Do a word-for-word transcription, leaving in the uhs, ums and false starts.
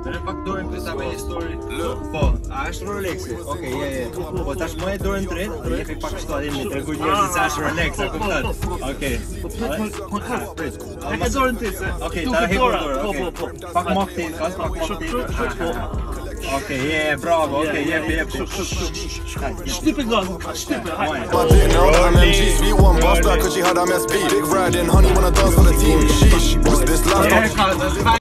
Të ne pak dorën këtë ta bëj story. Po, a është Rolex? Okej, je, je. Po tash më e dorën drejt, do jepi pak kështu aty me tregu njerëzit se është Rolex, a kupton? Okej. E ke dorën ti se. Okej, ta hequr dorën. Po, po, po. Pak më aktiv, kas pak më aktiv. Okej, je, bravo. Okej, jep, jep. Shtype gazën, shtype, hajde. I didn't know that M M G sweet one bust out cause she had M S B. Big riding, honey wanna dance for the team. Sheesh, what's this last?